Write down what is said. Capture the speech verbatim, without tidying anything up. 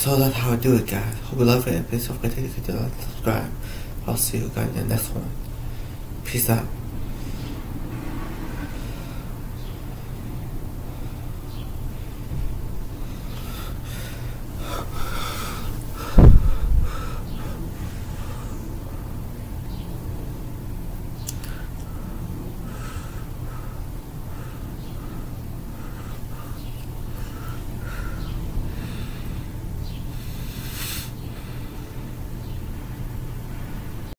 So that's how I do it, guys. Hope you love it. Please don't forget to hit the like, subscribe. I'll see you guys in the next one. Peace out.